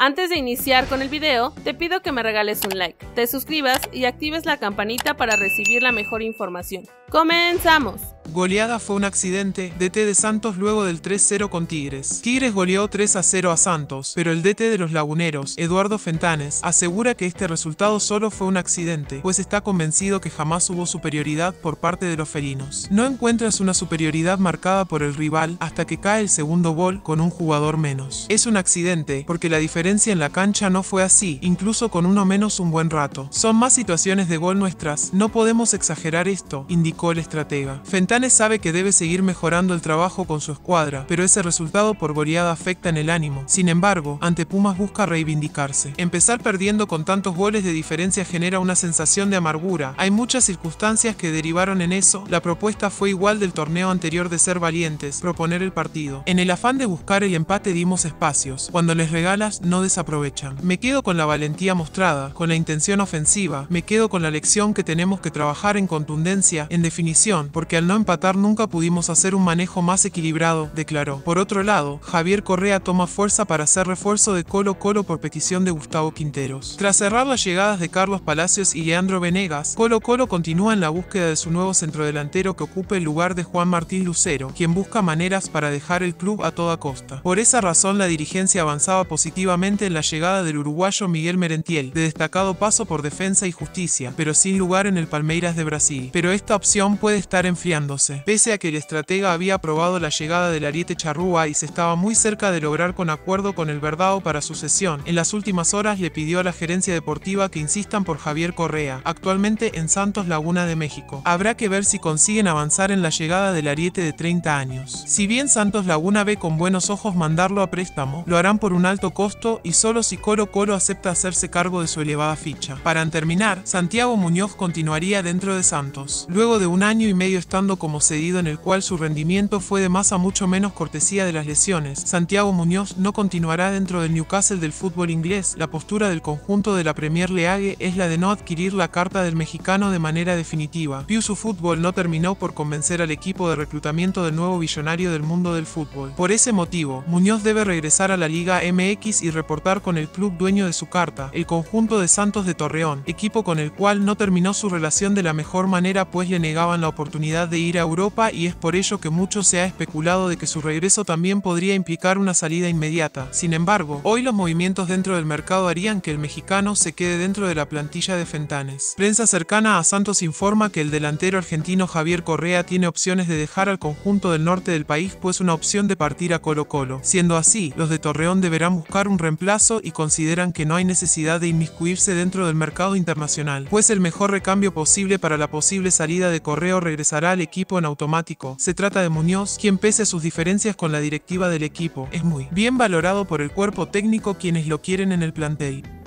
Antes de iniciar con el video, te pido que me regales un like, te suscribas y actives la campanita para recibir la mejor información. ¡Comenzamos! Goleada fue un accidente, DT de Santos luego del 3-0 con Tigres. Tigres goleó 3-0 a Santos, pero el DT de los Laguneros, Eduardo Fentanes, asegura que este resultado solo fue un accidente, pues está convencido que jamás hubo superioridad por parte de los felinos. No encuentras una superioridad marcada por el rival hasta que cae el segundo gol con un jugador menos. Es un accidente, porque la diferencia en la cancha no fue así, incluso con uno menos un buen rato. Son más situaciones de gol nuestras, no podemos exagerar esto, indicó el estratega. Fentanes sabe que debe seguir mejorando el trabajo con su escuadra, pero ese resultado por goleada afecta en el ánimo. Sin embargo, ante Pumas busca reivindicarse. Empezar perdiendo con tantos goles de diferencia genera una sensación de amargura. Hay muchas circunstancias que derivaron en eso. La propuesta fue igual del torneo anterior de ser valientes, proponer el partido. En el afán de buscar el empate dimos espacios. Cuando les regalas, no desaprovechan. Me quedo con la valentía mostrada, con la intención ofensiva. Me quedo con la lección que tenemos que trabajar en contundencia, en definición, porque al no empatar nunca pudimos hacer un manejo más equilibrado, declaró. Por otro lado, Javier Correa toma fuerza para hacer refuerzo de Colo-Colo por petición de Gustavo Quinteros. Tras cerrar las llegadas de Carlos Palacios y Leandro Venegas, Colo-Colo continúa en la búsqueda de su nuevo centrodelantero que ocupe el lugar de Juan Martín Lucero, quien busca maneras para dejar el club a toda costa. Por esa razón la dirigencia avanzaba positivamente en la llegada del uruguayo Miguel Merentiel, de destacado paso por Defensa y Justicia, pero sin lugar en el Palmeiras de Brasil. Pero esta opción puede estar enfriándose. Pese a que el estratega había aprobado la llegada del Ariete Charrúa y se estaba muy cerca de lograr con acuerdo con el Verdao para su cesión, en las últimas horas le pidió a la gerencia deportiva que insistan por Javier Correa, actualmente en Santos Laguna de México. Habrá que ver si consiguen avanzar en la llegada del Ariete de 30 años. Si bien Santos Laguna ve con buenos ojos mandarlo a préstamo, lo harán por un alto costo y solo si Colo-Colo acepta hacerse cargo de su elevada ficha. Para terminar, Santiago Muñoz continuaría dentro de Santos. Luego de un año y medio estando como cedido en el cual su rendimiento fue de más a mucho menos cortesía de las lesiones, Santiago Muñoz no continuará dentro del Newcastle del fútbol inglés. La postura del conjunto de la Premier League es la de no adquirir la carta del mexicano de manera definitiva. Piusu Fútbol no terminó por convencer al equipo de reclutamiento del nuevo billonario del mundo del fútbol. Por ese motivo, Muñoz debe regresar a la Liga MX y reportar con el club dueño de su carta, el conjunto de Santos de Torreón, equipo con el cual no terminó su relación de la mejor manera pues le negaban la oportunidad de ir a Europa y es por ello que mucho se ha especulado de que su regreso también podría implicar una salida inmediata. Sin embargo, hoy los movimientos dentro del mercado harían que el mexicano se quede dentro de la plantilla de Fentanes. Prensa cercana a Santos informa que el delantero argentino Javier Correa tiene opciones de dejar al conjunto del norte del país pues una opción de partir a Colo-Colo. Siendo así, los de Torreón deberán buscar un reemplazo y consideran que no hay necesidad de inmiscuirse dentro del mercado internacional, pues el mejor recambio posible para la posible salida de Correa regresará al equipo en automático. Se trata de Muñoz, quien pese a sus diferencias con la directiva del equipo, es muy bien valorado por el cuerpo técnico quienes lo quieren en el plantel.